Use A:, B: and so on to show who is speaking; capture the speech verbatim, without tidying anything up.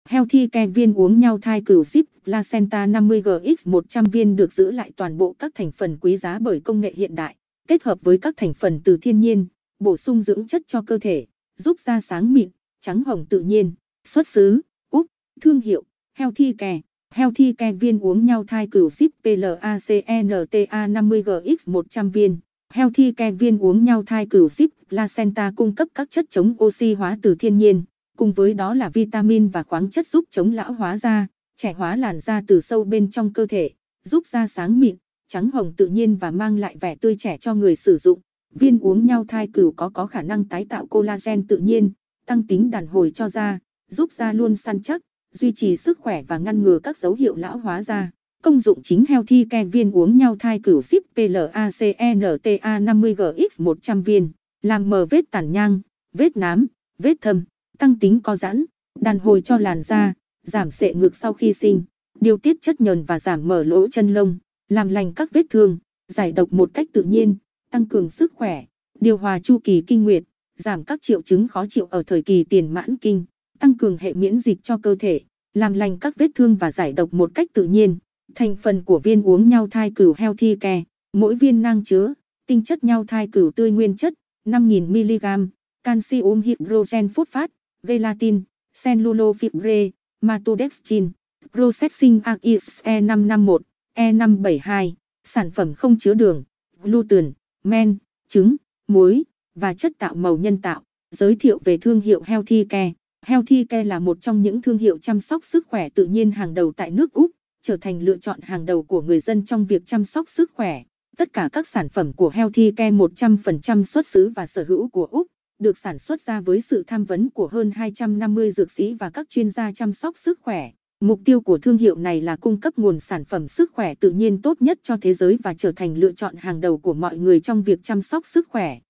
A: Healthy Care viên uống nhau thai cừu Ship Placenta năm mươi gi một trăm viên được giữ lại toàn bộ các thành phần quý giá bởi công nghệ hiện đại, kết hợp với các thành phần từ thiên nhiên, bổ sung dưỡng chất cho cơ thể, giúp da sáng mịn, trắng hồng tự nhiên. Xuất xứ: Úc. Thương hiệu: Healthy Care. Healthy Care viên uống nhau thai cừu Ship Placenta năm mươi gi một trăm viên. Healthy Care viên uống nhau thai cừu Ship Placenta cung cấp các chất chống oxy hóa từ thiên nhiên, cùng với đó là vitamin và khoáng chất giúp chống lão hóa da, trẻ hóa làn da từ sâu bên trong cơ thể, giúp da sáng mịn, trắng hồng tự nhiên và mang lại vẻ tươi trẻ cho người sử dụng. Viên uống nhau thai cừu có có khả năng tái tạo collagen tự nhiên, tăng tính đàn hồi cho da, giúp da luôn săn chắc, duy trì sức khỏe và ngăn ngừa các dấu hiệu lão hóa da. Công dụng chính: Healthy Care viên uống nhau thai cừu Ship Placenta năm mươi gi một trăm viên, làm mờ vết tàn nhang, vết nám, vết thâm, tăng tính co giãn, đàn hồi cho làn da, giảm sệ ngực sau khi sinh, điều tiết chất nhờn và giảm mở lỗ chân lông, làm lành các vết thương, giải độc một cách tự nhiên, tăng cường sức khỏe, điều hòa chu kỳ kinh nguyệt, giảm các triệu chứng khó chịu ở thời kỳ tiền mãn kinh, tăng cường hệ miễn dịch cho cơ thể, làm lành các vết thương và giải độc một cách tự nhiên. Thành phần của viên uống nhau thai cừu Healthy Care: mỗi viên nang chứa tinh chất nhau thai cừu tươi nguyên chất năm nghìn mi li gam, calcium hydrogen phosphate, gelatin, cellulose, maltodextrin, processing agents E năm năm một, E năm bảy hai, sản phẩm không chứa đường, gluten, men, trứng, muối và chất tạo màu nhân tạo. Giới thiệu về thương hiệu Healthy Care. Healthy Care là một trong những thương hiệu chăm sóc sức khỏe tự nhiên hàng đầu tại nước Úc, trở thành lựa chọn hàng đầu của người dân trong việc chăm sóc sức khỏe. Tất cả các sản phẩm của Healthy Care một trăm phần trăm xuất xứ và sở hữu của Úc, được sản xuất ra với sự tham vấn của hơn hai trăm năm mươi dược sĩ và các chuyên gia chăm sóc sức khỏe. Mục tiêu của thương hiệu này là cung cấp nguồn sản phẩm sức khỏe tự nhiên tốt nhất cho thế giới và trở thành lựa chọn hàng đầu của mọi người trong việc chăm sóc sức khỏe.